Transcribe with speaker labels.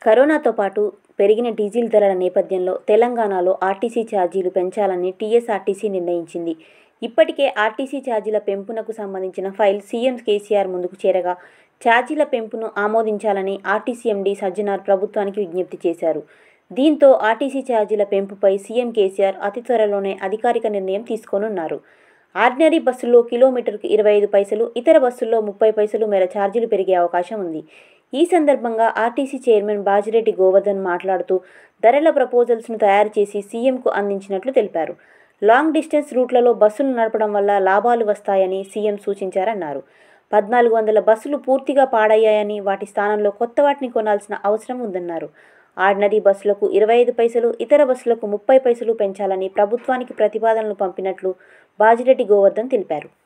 Speaker 1: కరోనాతో పాటు పెరిగిన డీజిల్ ధరల నేపథ్యంలో తెలంగాణలో ఆర్టీసీ ఛార్జీలు పెంచాలని TSRTC నిర్ణయించింది. ఇప్పటికే ఆర్టీసీ ఛార్జీల పెంపునకు సంబంధించిన ఫైల్ సీఎం కేసీఆర్ ముందుకు చేరగా ఛార్జీల పెంపును ఆమోదించాలని ఆర్టీసీ ఎండీ సజ్జనార్ ప్రభుత్వానికి విజ్ఞప్తి చేశారు. దీంతో ఆర్టీసీ ఛార్జీల పెంపుపై సీఎం కేసీఆర్ అతి త్వరలోనే అధికారిక నిర్ణయం తీసుకోనున్నారు. ఆర్డినరీ బస్సుల్లో కిలోమీటర్కు 25 పైసలు, ఇతర బస్సుల్లో 30 పైసలు మేర ఛార్జీలు పెరిగే అవకాశం ఉంది. ఈ సందర్భంగా ఆర్టీసీ చైర్మన్ బాజిరెడ్డి గోవర్ధన్ మాట్లాడుతూ ధరల ప్రపోజల్స్ను తయారు చేసి సీఎంకు అందించినట్లు తెలిపారు. లాంగ్ డిస్టెన్స్ రూట్లలో బస్సులు నడపడం వల్ల లాభాలు వస్తాయని సీఎం సూచించారన్నారు. 1400 బస్సులు పూర్తిగా పాడయ్యాయని వాటి స్థానంలో కొత్త వాటిని కొనాల్సిన అవసరం ఉందన్నారు. ఆర్డినరీ బస్సులకు 25 పైసలు, ఇతర బస్సులకు 30 పైసలు పెంచాలని ప్రభుత్వానికి ప్రతిపాదనలు పంపినట్లు బాజిరెడ్డి గోవర్ధన్ తెలిపారు.